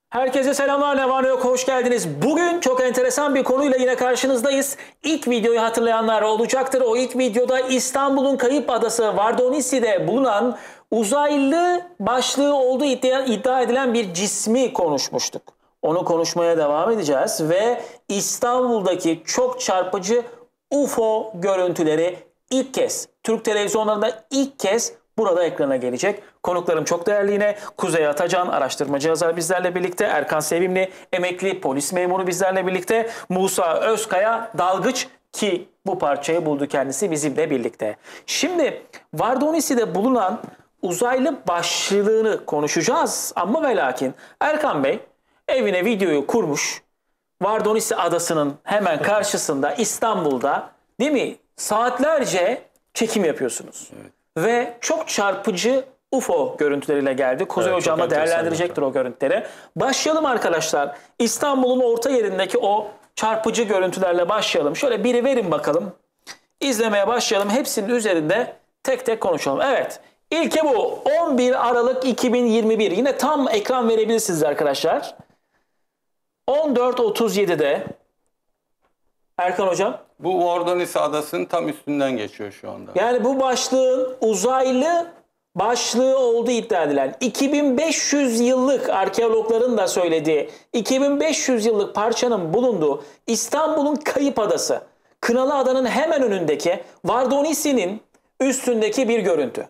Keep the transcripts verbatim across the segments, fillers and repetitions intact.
Herkese selamlar, ne var ne yok, hoş geldiniz. Bugün çok enteresan bir konuyla yine karşınızdayız. İlk videoyu hatırlayanlar olacaktır. O ilk videoda İstanbul'un kayıp adası Vardonisi'de bulunan uzaylı başlığı olduğu iddia, iddia edilen bir cismi konuşmuştuk. Onu konuşmaya devam edeceğiz ve İstanbul'daki çok çarpıcı U F O görüntüleri ilk kez, Türk televizyonlarında ilk kez burada ekrana gelecek. Konuklarım çok değerli yine. Kuzey Atacan, araştırmacı yazar bizlerle birlikte. Erkan Sevimli, emekli polis memuru bizlerle birlikte. Musa Özkaya, dalgıç ki bu parçayı buldu kendisi bizimle birlikte. Şimdi Vardonisi'de bulunan uzaylı başlığını konuşacağız. Ama ve lakin Erkan Bey evine videoyu kurmuş. Vardonisi adasının hemen karşısında İstanbul'da, değil mi? Saatlerce çekim yapıyorsunuz. Evet. Ve çok çarpıcı U F O görüntüleriyle geldi. Kuzey evet, Hocam da değerlendirecektir o görüntüleri. Başlayalım arkadaşlar. İstanbul'un orta yerindeki o çarpıcı görüntülerle başlayalım. Şöyle biri verin bakalım. İzlemeye başlayalım. Hepsinin üzerinde tek tek konuşalım. Evet. İlki bu. on bir Aralık iki bin yirmi bir. Yine tam ekran verebilirsiniz arkadaşlar. on dört otuz yedi'de. Erkan Hocam. Bu Vardonisi adasının tam üstünden geçiyor şu anda. Yani bu başlığın uzaylı başlığı olduğu iddia edilen iki bin beş yüz yıllık arkeologların da söylediği iki bin beş yüz yıllık parçanın bulunduğu İstanbul'un kayıp adası Kınalı Adanın hemen önündeki Vardonisi'nin üstündeki bir görüntü.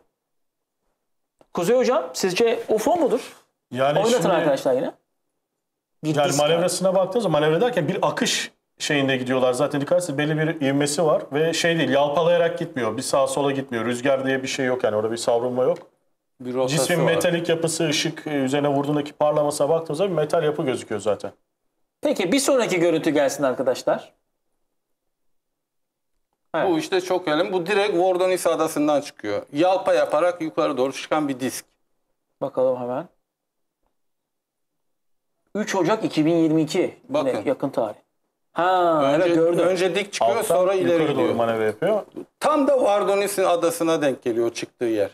Kuzey Hocam sizce U F O mudur? Yani Oynatın şimdi, arkadaşlar yine. Bir yani manevrasına baktığınız zaman manevra derken bir akış şeyinde gidiyorlar. Zaten dikkat etseniz belli bir ivmesi var ve şey değil, yalpalayarak gitmiyor. Bir sağa sola gitmiyor. Rüzgar diye bir şey yok yani, orada bir savrulma yok. Bir cismin metalik yapısı, ışık üzerine vurduğundaki parlamasına baktığınızda bir metal yapı gözüküyor zaten. Peki bir sonraki görüntü gelsin arkadaşlar. Evet. Bu işte çok önemli. Bu direkt Vardonisi adasından çıkıyor. Yalpa yaparak yukarı doğru çıkan bir disk. Bakalım hemen. üç Ocak iki bin yirmi iki. Bakın. Yine yakın tarih. Ha, önce, evet gördüm. Önce dik çıkıyor, alttan sonra ileri gidiyor. Doğru manevra yapıyor. Tam da Vardonisi adasına denk geliyor çıktığı yer.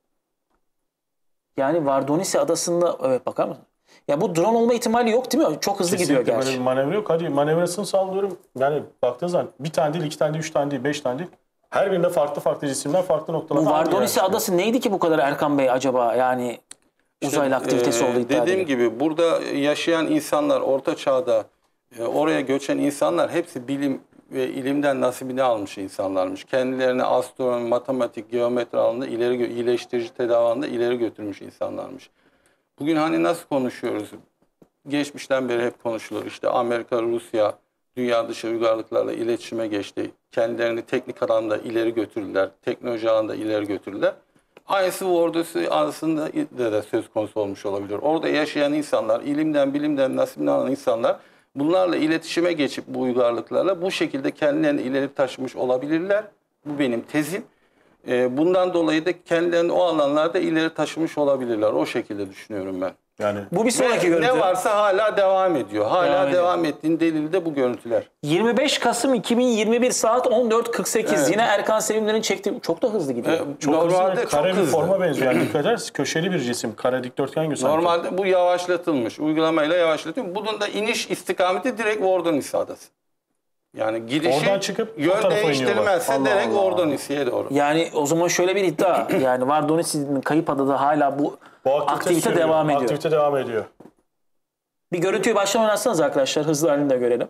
Yani Vardonisi adasında, evet, bakar mısın? Ya bu drone olma ihtimali yok değil mi? Çok hızlı kesinlikle gidiyor gerçi. Böyle bir manevra yok. Hadi manevrasını sallıyorum. Yani baktığınız zaman bir tane değil, iki tane değil, üç tane değil, beş tane değil. Her birinde farklı farklı cisimler, farklı noktalar. Bu Vardonisi yani adası neydi ki bu kadar Erkan Bey acaba? Yani işte, uzaylı aktivitesi e, olduğu iddia Dediğim ediliyor. gibi burada yaşayan insanlar, orta çağda e, oraya göçen insanlar hepsi bilim ve ilimden nasibini almış insanlarmış. Kendilerini astronomi, matematik, geometri alanında ileri, iyileştirici tedavi alanında ileri götürmüş insanlarmış. Bugün hani nasıl konuşuyoruz? Geçmişten beri hep konuşulur. İşte Amerika, Rusya dünya dışı uygarlıklarla iletişime geçti. Kendilerini teknik alanda ileri götürdüler. Teknoloji alanda ileri götürdüler. Aynısı Vardonisi adasında da söz konusu olmuş olabilir. Orada yaşayan insanlar, ilimden, bilimden nasibini alan insanlar bunlarla iletişime geçip bu uygarlıklarla bu şekilde kendilerini ileri taşımış olabilirler. Bu benim tezim. Bundan dolayı da kendilerini o alanlarda ileri taşımış olabilirler. O şekilde düşünüyorum ben. Yani bu bir sonraki Ve görüntü. Ne varsa hala devam ediyor. Hala devam, devam ettiğin delili de bu görüntüler. yirmi beş Kasım iki bin yirmi bir saat on dört kırk sekiz. Evet. Yine Erkan Sevimli'nin çektiği, çok da hızlı gidiyor. Evet, çok normalde hızlı, çok kare hızlı. bir forma benziyor. Yani dikkat edersiniz, köşeli bir cisim, kare dikdörtgen gibi. Normalde bu yavaşlatılmış. Uygulamayla yavaşlatılmış. Bunun da iniş istikameti direkt Vardonisi adası. Yani girişi oradan çıkıp yön değiştirmezse Allah direkt Vardonisi'ye doğru. Yani o zaman şöyle bir iddia. Yani Vardonisi'nin kayıp adada hala bu, bu aktivite, aktivite devam ediyor. Aktivite devam ediyor. Bir görüntüyü baştan oynatsanız arkadaşlar, hızlı halini de görelim.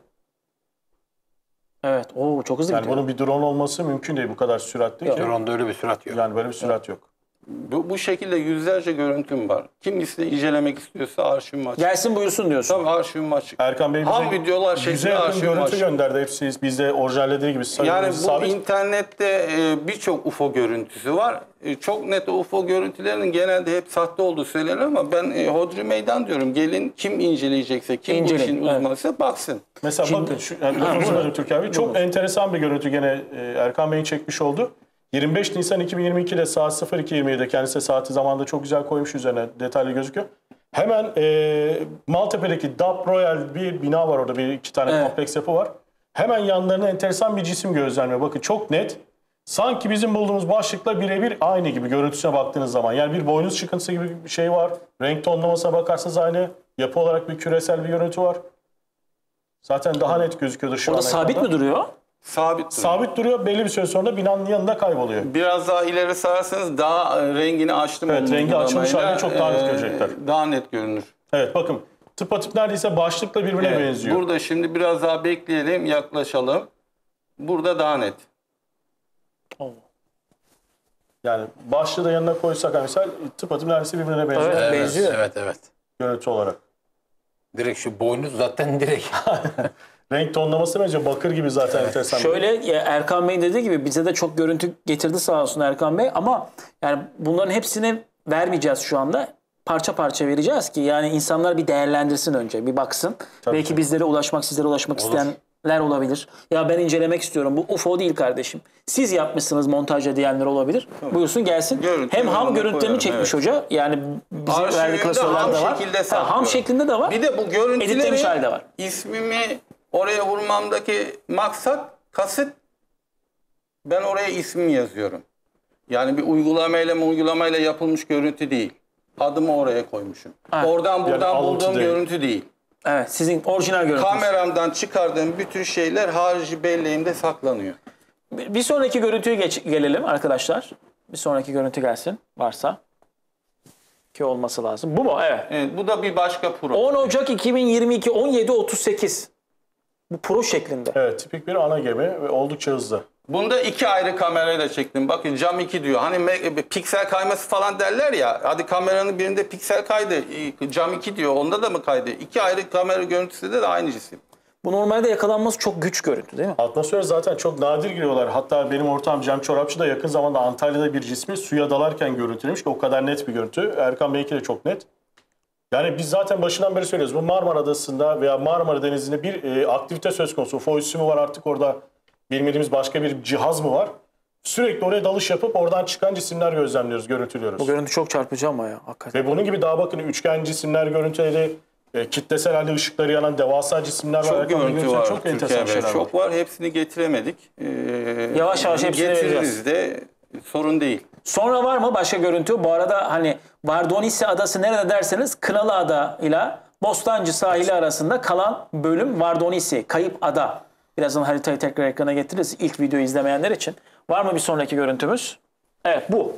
Evet, o çok hızlı yani gidiyor. Bunun bir drone olması mümkün değil bu kadar süratli. Drone'da öyle bir sürat yok. Yani böyle bir sürat evet. yok. Bu, bu şekilde yüzlerce görüntüm var. Kim ise incelemek istiyorsa arşivim açık. Gelsin buyursun diyorsun. Tabii arşivim açık. Erkan Bey bize ham videolar şeklinde arşivim görüntü açık. gönderdi hepsi. Bizde orijinallediği gibi. Yani bu sabit. internette birçok U F O görüntüsü var. Çok net U F O görüntülerinin genelde hep sahte olduğu söylenir ama ben hodri meydan diyorum. Gelin kim inceleyecekse, kim İnceleyin, bu işin evet. uzmanıysa baksın. Mesela Şimdi, bakın şu yani, Türkiye abi çok enteresan bir görüntü gene Erkan Bey'in çekmiş oldu. yirmi beş Nisan iki bin yirmi iki'de saat sıfır iki yirmi yedi'de kendisi saati zamanında çok güzel koymuş, üzerine detaylı gözüküyor. Hemen e, Maltepe'deki D A P Royal bir bina var orada, bir iki tane evet. kompleks yapı var. Hemen yanlarına enteresan bir cisim gözlemliyor. Bakın çok net. Sanki bizim bulduğumuz başlıkla birebir aynı gibi görüntüsüne baktığınız zaman. Yani bir boynuz çıkıntısı gibi bir şey var. Renk tonlamasına bakarsanız aynı. Yapı olarak bir küresel bir görüntü var. Zaten daha net gözüküyordu şu an. Orada sabit ekranda. mi duruyor? Sabit duruyor. Sabit duruyor. Belli bir süre sonra binanın yanında kayboluyor. Biraz daha ileri sararsanız daha e, rengini açtım. Evet, onun rengi açılmış uygulamayla, halde çok daha net e, görecekler. Daha net görünür. Evet bakın tıpatıp neredeyse başlıkla birbirine Evet, benziyor. Burada şimdi biraz daha bekleyelim, yaklaşalım. Burada daha net. Yani başlığı da yanına koysak misal tıpatıp neredeyse birbirine benziyor. Evet. Evet, Benziyor. evet, evet. Görüntü olarak. Direkt şu boynuz zaten direkt. Renk tonlaması bence bakır gibi zaten enteresan. Şöyle ya Erkan Bey'in dediği gibi bize de çok görüntü getirdi sağ olsun Erkan Bey ama yani bunların hepsini vermeyeceğiz şu anda. Parça parça vereceğiz ki yani insanlar bir değerlendirsin önce, bir baksın. Tabii Belki ki. bizlere ulaşmak, sizlere ulaşmak isteyenler olabilir. Ya ben incelemek istiyorum. Bu U F O değil kardeşim. Siz yapmışsınız montajla diyenler olabilir. Buyursun gelsin. Görüntü Hem ham yorumuna görüntülerini koyarım, çekmiş evet. hoca. Yani bizim verdiği Arşivimde klasörlerde ham var. şekilde Ha, saklıyorum. ham şeklinde de var. Bir de bu editlemiş halde görüntüleri var. ismimi oraya vurmamdaki maksat, kasıt ben oraya ismimi yazıyorum. Yani bir uygulamayla mı uygulamayla yapılmış görüntü değil. Adımı oraya koymuşum. Ha. Oradan buradan Yani alıntı bulduğum değil. görüntü değil. Evet, sizin orijinal görüntünüz. Kameramdan çıkardığım bütün şeyler harici belleğimde saklanıyor. Bir bir sonraki görüntüye geç, gelelim arkadaşlar. Bir sonraki görüntü gelsin varsa. Ki olması lazım. Bu mu? Evet. Evet, bu da bir başka pro. on Ocak iki bin yirmi iki on yedi otuz sekiz. Bu pro şeklinde. Evet tipik bir ana gemi ve oldukça hızlı. Bunda iki ayrı kamerayla çektim. Bakın cam iki diyor. Hani me- piksel kayması falan derler ya. Hadi kameranın birinde piksel kaydı. Cam iki diyor. Onda da mı kaydı? İki ayrı kamera görüntüsü de, de aynı cisim. Bu normalde yakalanması çok güç görüntü değil mi? Atmosfere zaten çok nadir giriyorlar. Hatta benim ortağım Cem Çorapçı da yakın zamanda Antalya'da bir cismi suya dalarken görüntülemiş ki o kadar net bir görüntü. Erkan Bey'inki de çok net. Yani biz zaten başından beri söylüyoruz. Bu Marmara Adası'nda veya Marmara Denizi'nde bir e, aktivite söz konusu. F O İ'si mi var artık orada bilmediğimiz başka bir cihaz mı var? Sürekli oraya dalış yapıp oradan çıkan cisimler gözlemliyoruz, görüntülüyoruz. Bu görüntü çok çarpıcı ama ya hakikaten. Ve bunun gibi daha bakın üçgen cisimler görüntüleri, e, kitlesel halde ışıkları yanan devasa cisimler var. Çok Erkan Bey'in görüntü görüntüleri var Çok enteresan Türkiye'de. şeyler var. Çok var. Hepsini getiremedik. Ee, Yavaş yavaş hepsini getiririz vereceğiz. de sorun değil. Sonra var mı başka görüntü? Bu arada hani Vardonisi Adası nerede derseniz Kınalı Ada ile Bostancı sahili arasında kalan bölüm Vardonisi, Kayıp Ada. Birazdan haritayı tekrar ekrana getiririz ilk videoyu izlemeyenler için. Var mı bir sonraki görüntümüz? Evet bu.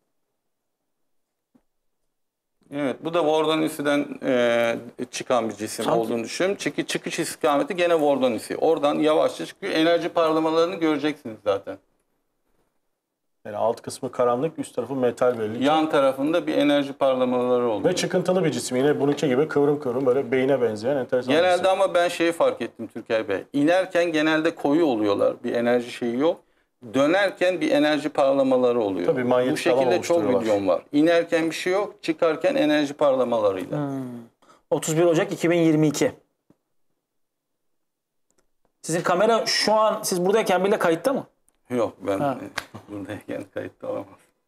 Evet, bu da Vardonisi'den e, çıkan bir cisim Sanki- olduğunu düşünüyorum. Çünkü çıkış istikameti gene Vardonisi. Oradan yavaşça çıkıyor. Enerji parlamalarını göreceksiniz zaten. Yani alt kısmı karanlık, üst tarafı metal belli. Yan tarafında bir enerji parlamaları oluyor. Ve çıkıntılı bir cisim. Yine bununki gibi kıvrım kıvrım böyle beyine benzeyen enteresan bir Genelde cisim. ama ben şeyi fark ettim Türker Bey. İnerken genelde koyu oluyorlar. Bir enerji şeyi yok. Dönerken bir enerji parlamaları oluyor. Tabii manyetik Bu şekilde alan çok oluşturuyorlar. videom var. İnerken bir şey yok. Çıkarken enerji parlamalarıyla. otuz bir Ocak iki bin yirmi iki. Sizin kamera şu an siz buradayken bile kayıtta mı? Yok ben Ha. buradayken kayıtta olamaz.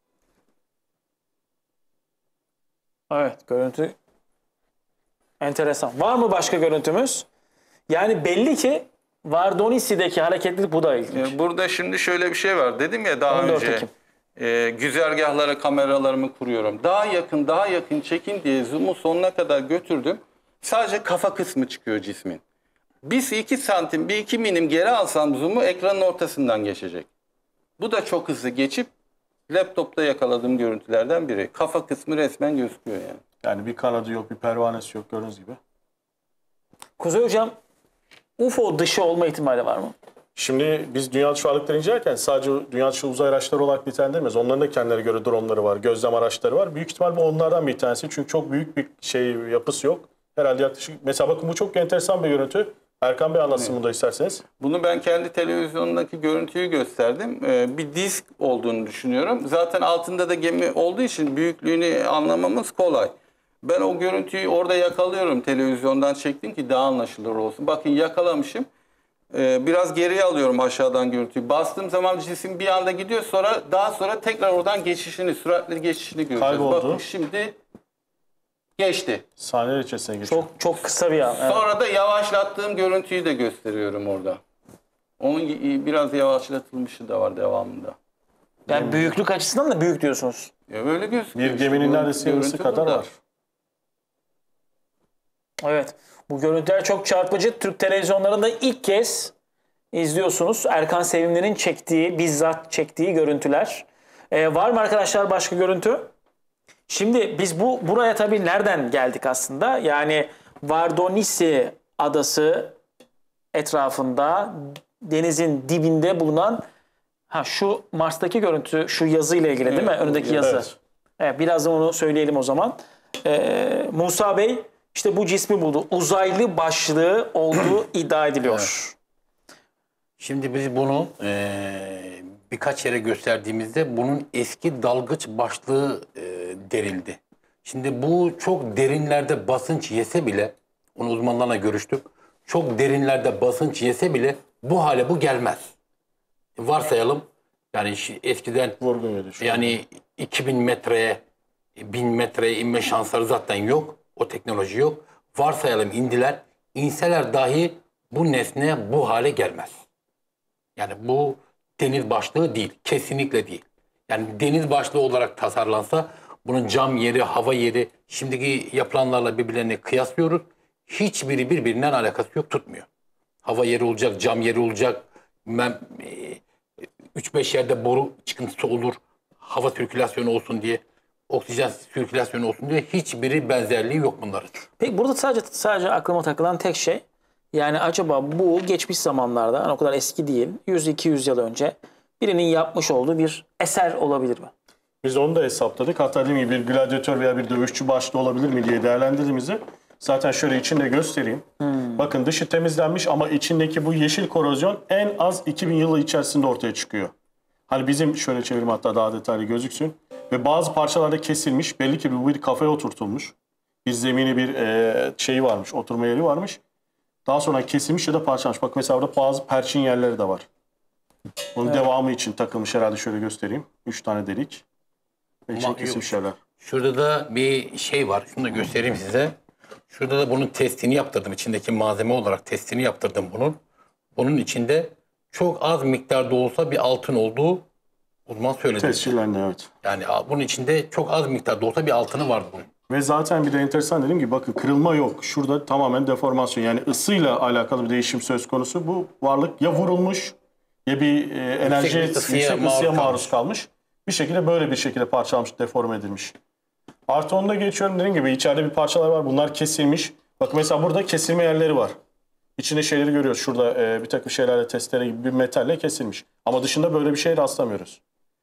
Evet, görüntü enteresan. Var mı başka görüntümüz? Yani belli ki Vardonisi'deki hareketlilik bu da ilginç. Ee, Burada şimdi şöyle bir şey var. Dedim ya daha on dört önce Ekim. e, güzergahlara kameralarımı kuruyorum. Daha yakın daha yakın çekin diye zoom'u sonuna kadar götürdüm. Sadece kafa kısmı çıkıyor cismin. Biz iki santim, bir iki milim geri alsam zoom'u ekranın ortasından geçecek. Bu da çok hızlı geçip laptopta yakaladığım görüntülerden biri. Kafa kısmı resmen gözüküyor yani. Yani bir kanadı yok, bir pervanesi yok gördüğünüz gibi. Kuzey Hocam, U F O dışı olma ihtimali var mı? Şimdi biz dünya dışı varlıkları incelerken sadece dünya dışı uzay araçları olarak nitelendirmiyoruz. Onların da kendilerine göre dronları var, gözlem araçları var. Büyük ihtimal bu onlardan bir tanesi. Çünkü çok büyük bir şey yapısı yok. Herhalde yaklaşık... Mesela bakın bu çok enteresan bir görüntü. Erkan Bey anlatsın bunu da isterseniz. Bunu ben kendi televizyonundaki görüntüyü gösterdim. Ee, bir disk olduğunu düşünüyorum. Zaten altında da gemi olduğu için büyüklüğünü anlamamız kolay. Ben o görüntüyü orada yakalıyorum, televizyondan çektim ki daha anlaşılır olsun. Bakın yakalamışım. Ee, biraz geriye alıyorum aşağıdan görüntüyü. Bastığım zaman cisim bir anda gidiyor. Sonra daha sonra tekrar oradan geçişini, süratli geçişini göreceğiz. Kayboldu. Bakın şimdi geçti. Saniyeler içerisine geçiyor. Çok çok kısa bir an. Evet. Sonra da yavaşlattığım görüntüyü de gösteriyorum orada. Onun biraz yavaşlatılmışı da var devamında. Yani büyüklük açısından da büyük diyorsunuz. Ya böyle gözüküyor. Bir işte. geminin Bu neredeyse yarısı görüntü kadar burada. var. Evet. Bu görüntüler çok çarpıcı. Türk televizyonlarında ilk kez izliyorsunuz. Erkan Sevimli'nin çektiği, bizzat çektiği görüntüler. Ee, var mı arkadaşlar başka görüntü? Şimdi biz bu buraya tabii nereden geldik aslında? Yani Vardonisi adası etrafında denizin dibinde bulunan ha şu Mars'taki görüntü şu yazı ile ilgili değil mi? Evet, Önündeki yazı. evet. Evet, birazdan onu söyleyelim o zaman. Ee, Musa Bey işte bu cismi buldu. Uzaylı başlığı olduğu iddia ediliyor. Şimdi biz bunu eee, birkaç yere gösterdiğimizde bunun eski dalgıç başlığı eee, derildi. Şimdi bu çok derinlerde basınç yese bile, onu uzmanlarla görüştük, çok derinlerde basınç yese bile bu hale bu gelmez. Varsayalım yani şi- eskiden Vurgun yedi şu an. yani iki bin metreye, bin metreye inme şansları zaten yok. O teknoloji yok. Varsayalım indiler. İnseler dahi bu nesne bu hale gelmez. Yani bu deniz başlığı değil. Kesinlikle değil. Yani deniz başlığı olarak tasarlansa bunun cam yeri, hava yeri şimdiki yapılanlarla birbirlerini kıyaslıyoruz. Hiçbiri birbirinden alakası yok, tutmuyor. Hava yeri olacak, cam yeri olacak. üç beş yerde boru çıkıntısı olur. Hava sirkülasyonu olsun diye. Oksijen sirkülasyonu olsun diye hiçbiri benzerliği yok bunların. Peki burada sadece sadece aklıma takılan tek şey yani acaba bu geçmiş zamanlarda hani o kadar eski değil yüz iki yüz yıl önce birinin yapmış olduğu bir eser olabilir mi? Biz onu da hesapladık. Hatta dediğim gibi bir gladyatör veya bir dövüşçü başlığı olabilir mi diye değerlendirdiğimizde zaten şöyle içinde göstereyim. Hmm. Bakın dışı temizlenmiş ama içindeki bu yeşil korozyon en az iki bin yılı içerisinde ortaya çıkıyor. Hani bizim şöyle çevireyim hatta daha detaylı gözüksün. Ve bazı parçalarda kesilmiş. Belli ki bu bir kafaya oturtulmuş. Bir zemini bir e, şeyi varmış, oturma yeri varmış. Daha sonra kesilmiş ya da parçalanmış. Bak mesela burada bazı perçin yerleri de var. Bunun Evet. devamı için takılmış herhalde şöyle göstereyim. Üç tane delik. Ve içine Ama kesilmiş yerler. Şurada da bir şey var. Şunu da göstereyim size. Şurada da bunun testini yaptırdım. İçindeki malzeme olarak testini yaptırdım bunun. Bunun içinde çok az miktarda olsa bir altın olduğu uzman söyledi. Tescillendi evet. Yani a- bunun içinde çok az miktarda olsa bir altını var bunun. Ve zaten bir de enteresan dediğim gibi bakın kırılma yok. Şurada tamamen deformasyon yani ısıyla alakalı bir değişim söz konusu. Bu varlık ya vurulmuş ya bir e, enerji bir yüksek ısıya ısıya, maruz maruz kalmış. Bir şekilde böyle bir şekilde parçalanmış, deforme edilmiş. Artı onda geçiyorum dediğim gibi içeride bir parçalar var. Bunlar kesilmiş. Bakın mesela burada kesilme yerleri var. İçinde şeyleri görüyoruz. Şurada e, bir takım şeylerle testere gibi bir metalle kesilmiş. Ama dışında böyle bir şeye rastlamıyoruz.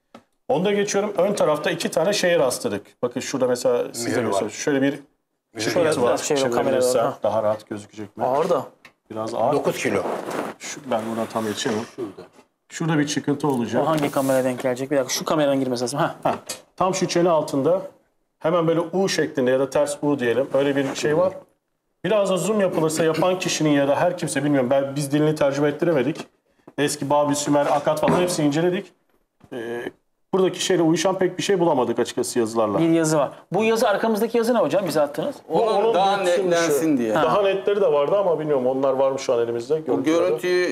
Onda geçiyorum. Ön tarafta iki tane şeye rastladık. Bakın şurada mesela size Mühür var. göstereyim. Şöyle bir Şöyle çıkıntı var. biraz çevir o kamerayı Çevirebilirsem doğru. daha rahat gözükecek mi? Ağır da. Biraz ağır. dokuz kilo. Şu, ben buradan tam yetişemem. Şurada bir çıkıntı olacak. O hangi kameraya denk gelecek? Bir dakika şu kameranın girmesi lazım. Ha. Heh, tam şu çene altında hemen böyle U şeklinde ya da ters U diyelim. Öyle bir şey var. Biraz da zoom yapılırsa yapan kişinin ya da her kimse bilmiyorum. Ben, biz dilini tercüme ettiremedik. Eski Babil, Sümer, Akkad falan hepsini inceledik. Ee, buradaki şeyle uyuşan pek bir şey bulamadık açıkçası yazılarla. Bir yazı var. Bu yazı arkamızdaki yazı ne hocam bize attınız? Onu onun daha büyütülmüşü. netlensin diye. Daha netleri de vardı ama bilmiyorum onlar var mı şu an elimizde? Bu görüntüyü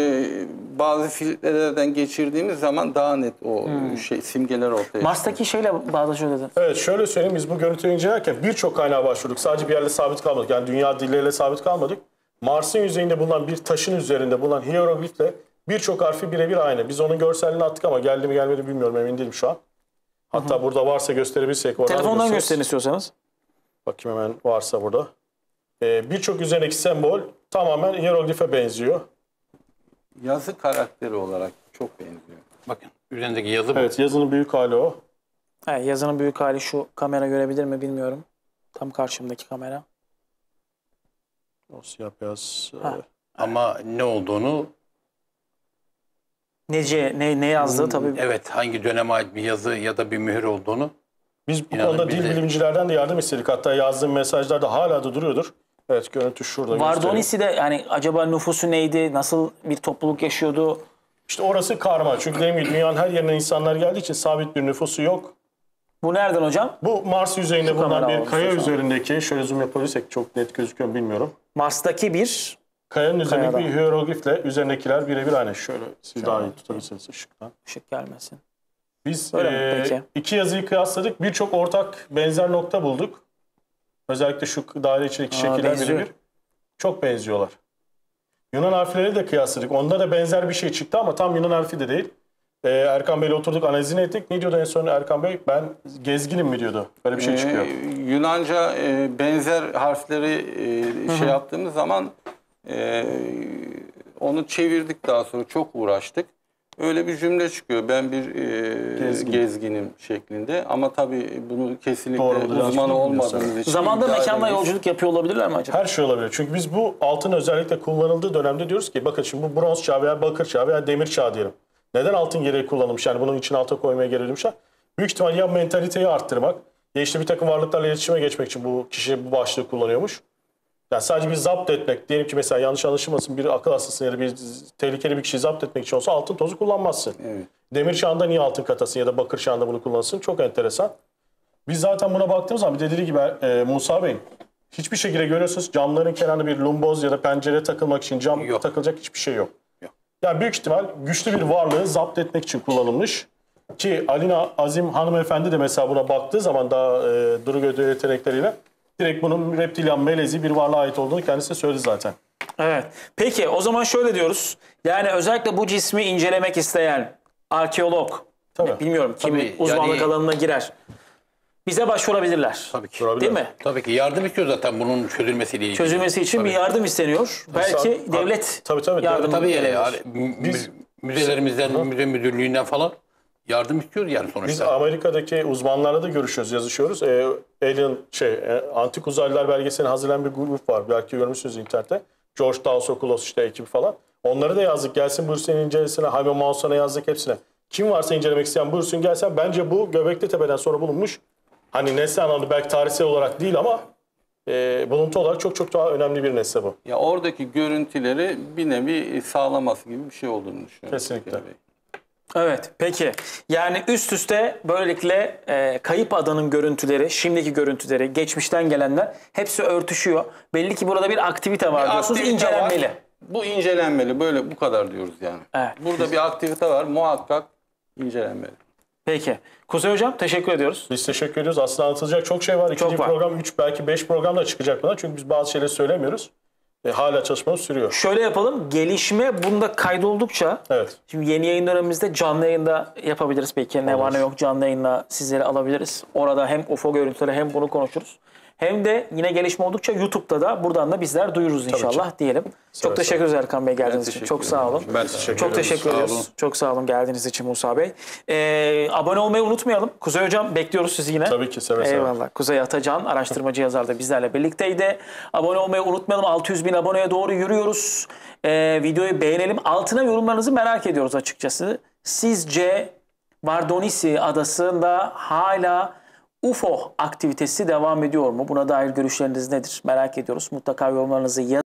e, bazı filtrelerden geçirdiğimiz zaman daha net o şey simgeler ortaya çıkıyor. Mars'taki şeyle bağdaşıyor dedin. Evet şöyle söyleyeyim biz bu görüntüyü incelerken birçok kaynağa başvurduk. Sadece bir yerle sabit kalmadık. Yani dünya dilleriyle sabit kalmadık. Mars'ın yüzeyinde bulunan bir taşın üzerinde bulunan hieroglifle birçok harfi birebir aynı. Biz onun görselini attık ama geldi mi gelmedi bilmiyorum emin değilim şu an. Hatta burada varsa gösterebilsek. oradan Telefondan gösteririz. gösterin istiyorsanız. Bakayım hemen varsa burada. Ee, birçok üzerindeki sembol tamamen hieroglife benziyor. Yazı karakteri olarak çok benziyor. Bakın üzerindeki yazı bu. Evet yazının büyük hali o. Evet, yazının büyük hali şu kamera görebilir mi bilmiyorum. Tam karşımdaki kamera. O siyah beyaz. Ha. e, Ama ne olduğunu, Nece, ne, ne yazdığı tabii. evet hangi döneme ait bir yazı ya da bir mühür olduğunu. Biz bu İnanın konuda biz dil de- bilimcilerden de yardım istedik. Hatta yazdığım mesajlarda hala da duruyordur. Evet görüntü şurada göstereyim. Vardonisi de yani acaba nüfusu neydi? Nasıl bir topluluk yaşıyordu? İşte orası karma. Çünkü dediğim gibi dünyanın her yerine insanlar geldiği için sabit bir nüfusu yok. Bu nereden hocam? Bu Mars yüzeyinde Şu bulunan kamera bir alalım kaya istiyorsan. üzerindeki, şöyle zoom yapabilirsek çok net gözüküyor mu bilmiyorum. Mars'taki bir Kayanın üzerindeki Kayada. bir hieroglifle üzerindekiler birebir aynı. Şöyle siz daha iyi tutabilirsiniz ışıktan. ışık gelmesin. Biz Öyle mi? eee, Peki. iki yazıyı kıyasladık. Birçok ortak benzer nokta bulduk. Özellikle şu daire içindeki Aa, şekiller benziyor. birebir. Çok benziyorlar. Yunan harfleri de kıyasladık. Onda da benzer bir şey çıktı ama tam Yunan harfi de değil. Ee, Erkan Bey'le oturduk, analizini ettik. Ne diyordu en son Erkan Bey? Ben gezginim mi diyordu. Böyle bir şey çıkıyor. Ee, Yunanca e, benzer harfleri e, şey yaptığımız zaman e, onu çevirdik, daha sonra çok uğraştık. Öyle bir cümle çıkıyor. Ben bir e, Gezgin. gezginim şeklinde, ama tabii bunu kesinlikle Doğru, yanlış uzman bilmiyorsun. olmadığımız için Zamanda iddia mekanla edemeyiz. yolculuk yapıyor olabilirler mi acaba? Her şey olabilir. Çünkü biz bu altın özellikle kullanıldığı dönemde diyoruz ki bakın şimdi bu bronz çağı veya bakır çağı veya demir çağı diyelim. Neden altın gereği kullanılmış? Yani bunun için alta koymaya gerilmişler. Büyük ihtimal ya mentaliteyi arttırmak ya işte bir takım varlıklarla iletişime geçmek için bu kişi bu başlığı kullanıyormuş. Yani sadece bir zapt etmek. Diyelim ki mesela yanlış anlaşılmasın, bir akıl hastasın ya da bir tehlikeli bir kişiyi zapt etmek için olsa altın tozu kullanmazsın. Evet. Demir çağında niye altın katasın ya da bakır çağında bunu kullanırsın? Çok enteresan. Biz zaten buna baktığımız zaman bir de dediği gibi e, Musa Bey'in hiçbir şekilde görüyorsunuz camların kenarında bir lumboz ya da pencere takılmak için cam Yok. takılacak hiçbir şey yok. Yok. Yani büyük ihtimal güçlü bir varlığı zapt etmek için kullanılmış. Ki Alina Azim hanımefendi de mesela buna baktığı zaman daha e, duru gödü yetenekleriyle direkt bunun reptilyan melezi bir varlığa ait olduğunu kendisi de söyledi zaten. Evet. Peki o zaman şöyle diyoruz. Yani özellikle bu cismi incelemek isteyen arkeolog, Tabii. bilmiyorum kimi Tabii, uzmanlık yani- alanına girer. Bize başvurabilirler. Tabii ki. Sorabilir. Değil mi? Tabii ki yardım istiyor zaten bunun çözülmesiyle ilgili. Çözülmesi için Tabii. bir yardım isteniyor. Belki Tabii. devlet Tabii, tabii. yardım Tabii gelebilir. yani mü- Biz- müzelerimizden, müze müdürlüğünden falan yardım istiyoruz yani sonuçta. Biz Amerika'daki uzmanlarla da görüşüyoruz, yazışıyoruz. E, Alien, şey, e, Antik Uzaylılar belgeselini hazırlayan bir grup var. Belki görmüşsünüz internette. George Dawsokoulos işte ekibi falan. Onları da yazdık. Gelsin buyursun incelesine. Hayvan Manson'a yazdık hepsine. Kim varsa incelemek isteyen buyursun gelsen. Bence bu Göbekli Tepe'den sonra bulunmuş. Hani nesne anlamda belki tarihsel olarak değil ama e, buluntu olarak çok çok daha önemli bir nesne bu. Ya oradaki görüntüleri bir nevi sağlaması gibi bir şey olduğunu düşünüyorum. Kesinlikle. Türkiye Bey. Evet, peki. Yani üst üste böylelikle e, kayıp adanın görüntüleri, şimdiki görüntüleri, geçmişten gelenler hepsi örtüşüyor. Belli ki burada bir aktivite var Bir diyorsunuz, aktivite incelenmeli. var. Bu incelenmeli. Böyle bu kadar diyoruz yani. Evet. Burada bir aktivite var. Muhakkak incelenmeli. Peki. Kuzey Hocam teşekkür ediyoruz. Biz teşekkür ediyoruz. Aslında anlatılacak çok şey var. İkinci Çok var. program, üç belki beş program da çıkacak buna. Çünkü biz bazı şeyleri söylemiyoruz. E, hala çalışmamız sürüyor. Şöyle yapalım, gelişme bunda kaydoldukça, Evet. şimdi yeni yayın dönemimizde canlı yayında yapabiliriz belki. Ne var ne yok canlı yayında sizleri alabiliriz. Orada hem U F O görüntüleri hem bunu konuşuruz. Hem de yine gelişme oldukça YouTube'da da buradan da bizler duyururuz inşallah diyelim. Çok seve. teşekkür ederiz Erkan Bey geldiğiniz için. teşekkür Çok sağ olun. Ben teşekkür Çok ediyoruz. teşekkür Sağ ediyoruz. olun. Çok sağ olun geldiğiniz için Musa Bey. Ee, abone olmayı unutmayalım. Kuzey Hocam bekliyoruz sizi yine. Tabii ki, seve seve. Eyvallah. Kuzey Atacan araştırmacı yazar da bizlerle birlikteydi. Abone olmayı unutmayalım. altı yüz bin aboneye doğru yürüyoruz. Ee, videoyu beğenelim. Altına yorumlarınızı merak ediyoruz açıkçası. Sizce Vardonisi adasında hala U F O aktivitesi devam ediyor mu? Buna dair görüşleriniz nedir? Merak ediyoruz. Mutlaka yorumlarınızı yazın.